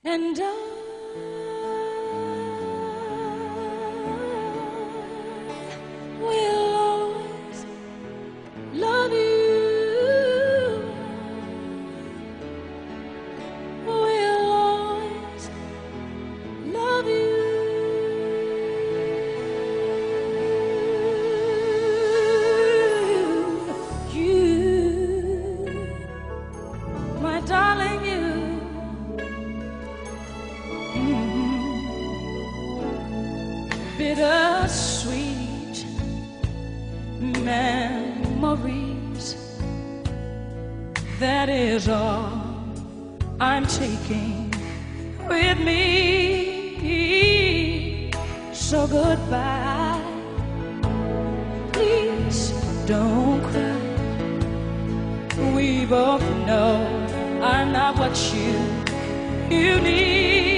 And I will always love you. Will always love you. You, my darling, you. Bittersweet memories, that is all I'm taking with me. So goodbye, please don't cry. We both know I'm not what you need.